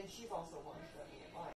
and she's also wanted to let me in line.